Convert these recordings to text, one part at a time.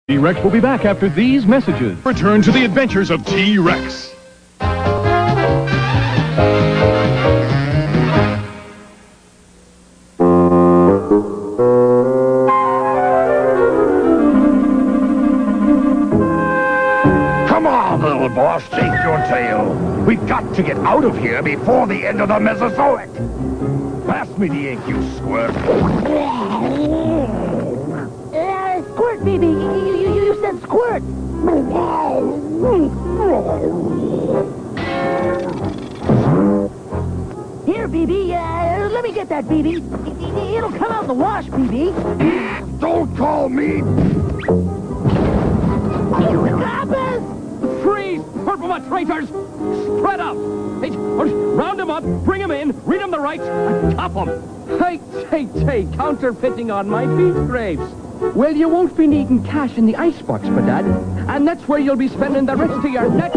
T-Rex will be back after these messages. Return to the adventures of T-Rex. Come on, little boss, shake your tail. We've got to get out of here before the end of the Mesozoic. Pass me the ink, you squirt. Squirt, baby. You said squirt. Here, BB. Let me get that, BB. It'll come out in the wash, BB. Don't call me. Coppers! Freeze! Purple traitors! Spread out! Hey, round them up, bring them in, read them the rights, and cuff them! Hey, counterfeiting on my beef grapes. Well, you won't be needing cash in the icebox, Dad, and that's where you'll be spending the rest of your net.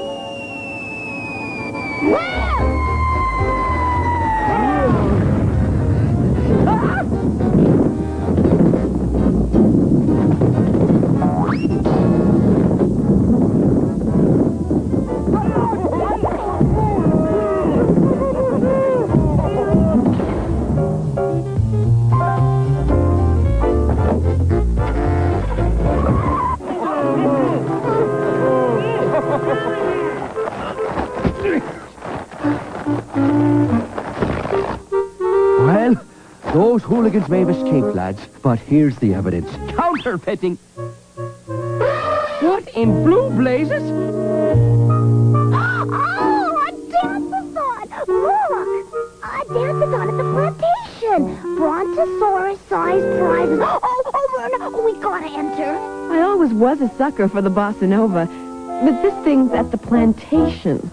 Well, those hooligans may have escaped, lads, but here's the evidence. Counterfeiting! What in blue blazes? Oh, a dance-a-thon! Look! A dance-a-thon at the plantation! Brontosaurus-sized prizes. Oh, Myrna, we gotta enter. I always was a sucker for the bossa nova, but this thing's at the plantation.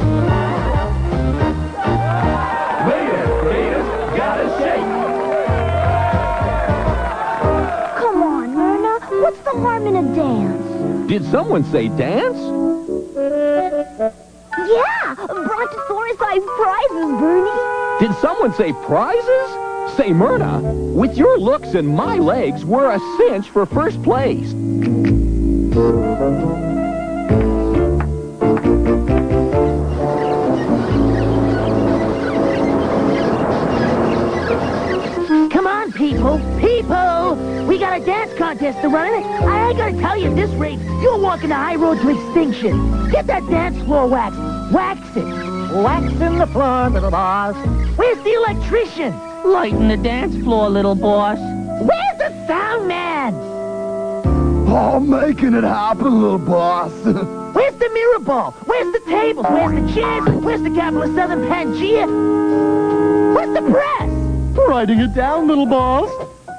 Come on, Myrna. What's the harm in a dance? Did someone say dance? Yeah! Brontosaurus-sized prizes, Bernie! Did someone say prizes? Say, Myrna, with your looks and my legs, we're a cinch for first place. Come on, people! People! We got a dance contest to run, and I ain't gonna tell you at this rate, you're walking the high road to extinction. Get that dance floor waxed. Wax it. Waxing the floor, little boss. Where's the electrician? Lighten the dance floor, little boss. Where's the sound man? Oh, making it happen, little boss. Where's the mirror ball? Where's the tables? Where's the chairs? Where's the capital of Southern Pangea? Where's the press? Writing it down, little boss.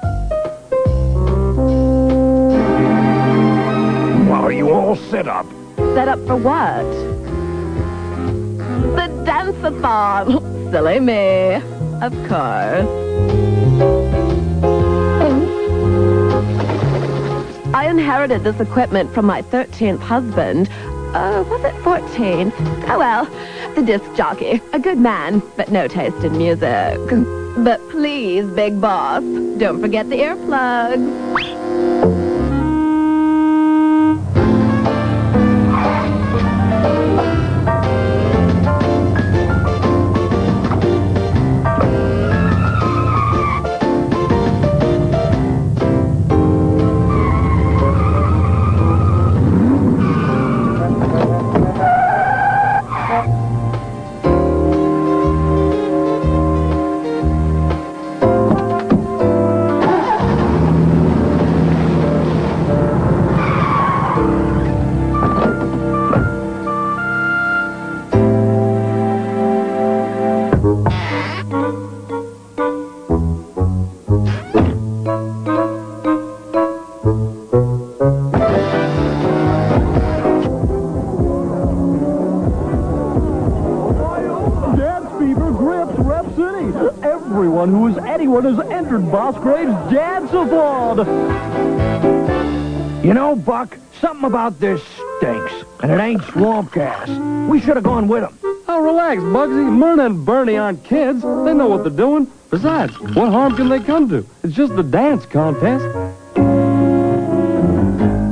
Are you all set up? Set up for what? The dance-a-thon. Silly me. Of course. I inherited this equipment from my 13th husband. Was it 14? Oh well, the disc jockey. A good man, but no taste in music. But please, big boss, don't forget the earplugs. Everyone who is anyone has entered Boss Graves' Dance-a-thon. You know, Buck, something about this stinks, and it ain't swamp gas. We should have gone with him. Oh, relax, Bugsy. Myrna and Bernie aren't kids. They know what they're doing. Besides, what harm can they come to? It's just a dance contest.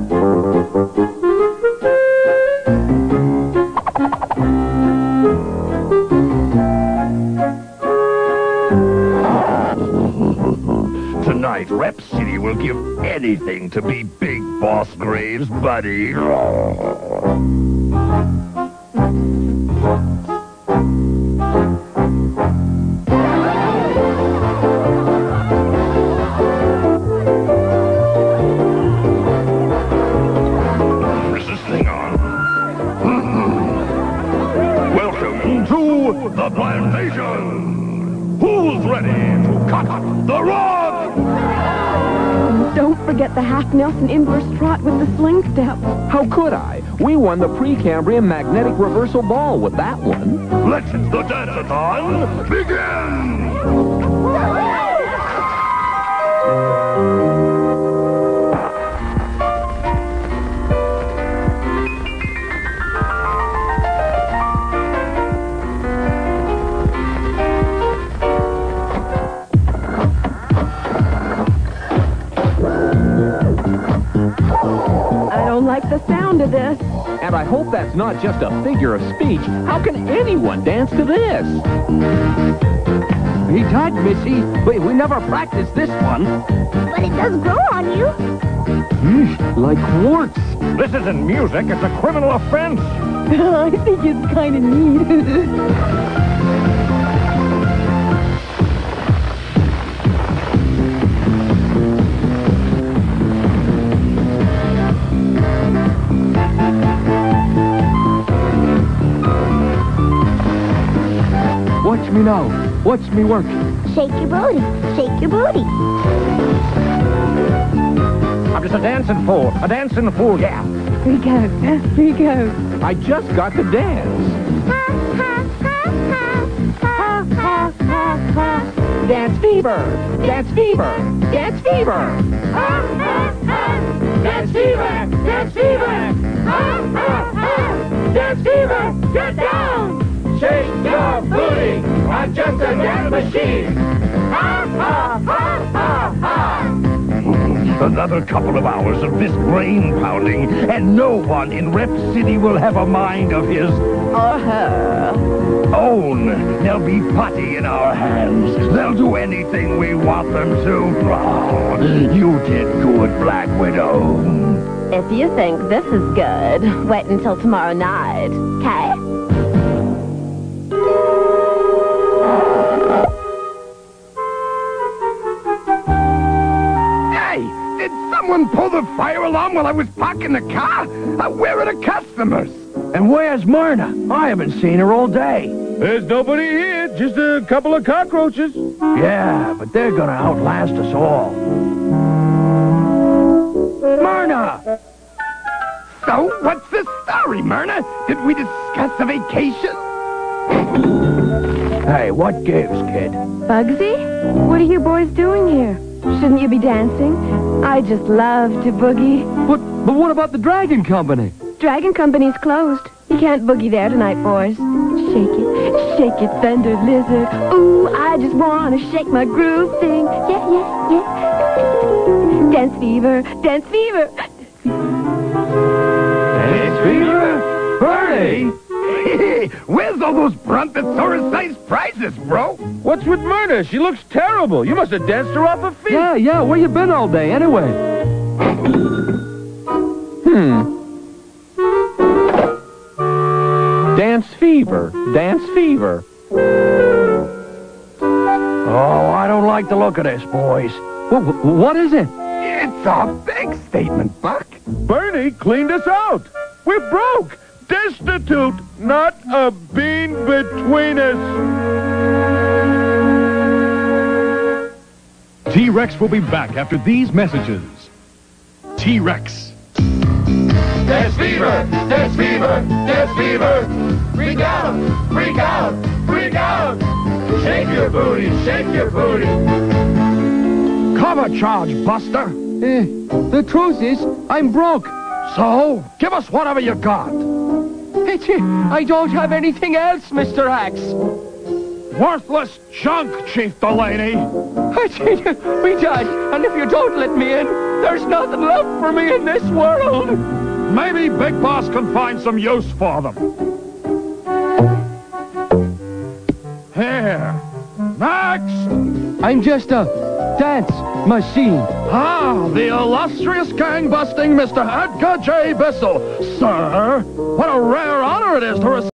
to be Big Boss Graves, buddy. Is this thing on? Welcome to the plantation. Who's ready to cut the rod? Don't forget the half Nelson inverse trot with the sling step. How could I? We won the Precambrian magnetic reversal ball with that one. Let the dance-a-thon begin! I don't like the sound of this. And I hope that's not just a figure of speech. How can anyone dance to this? He died, Missy. We never practiced this one. But it does grow on you. Like warts. This isn't music, it's a criminal offense. I think it's kind of neat. Watch me now. Watch me work. Shake your booty. Shake your booty. I'm just a dancing fool. A dancing fool, yeah. Freak out. Freak out. I just got to dance. Dance fever! Dance fever! Dance fever! Dance fever! Dance fever! Dance fever! Get down! Shake your booty! I'm just a dance machine! Another couple of hours of this brain pounding, and no one in Rep City will have a mind of his Or her. own. They'll be putty in our hands. They'll do anything we want them to. Oh, you did good, Black Widow. If you think this is good, wait until tomorrow night, okay? Hey, did someone pull the fire alarm while I was parking the car? Where are the customers? And where's Myrna? I haven't seen her all day. There's nobody here, just a couple of cockroaches. Yeah, but they're gonna outlast us all. Myrna! So, what's the story, Myrna? Did we discuss a vacation? Hey, what gives, kid? Bugsy? What are you boys doing here? Shouldn't you be dancing? I just love to boogie. But what about the Dragon Company? Dragon Company's closed. You can't boogie there tonight, boys. Shake it, Thunder Lizard. Ooh, I just wanna shake my groove thing. Yeah, yeah, yeah. Dance fever, dance fever. Dance fever? Bernie! Where's all those Brontosaurus-sized prizes, bro? What's with Myrna? She looks terrible. You must have danced her off her feet. Yeah, where you been all day, anyway? Dance fever, dance fever. Oh, I don't like the look of this, boys. What is it? It's a big statement, Buck. Bernie cleaned us out. We're broke, destitute, not a bean between us. T-Rex will be back after these messages. T-Rex. Dance fever! Dance fever! Dance fever! Freak out! Freak out! Freak out! Shake your booty! Shake your booty! Cover charge, Buster! The truth is, I'm broke. So, give us whatever you got. I don't have anything else, Mr. Axe. Worthless junk, Chief Delaney! We died, and if you don't let me in, there's nothing left for me in this world. Maybe Big Boss can find some use for them. Here. Next! I'm just a dance machine. Ah, the illustrious gang-busting Mr. Edgar J. Bissell. Sir, what a rare honor it is to receive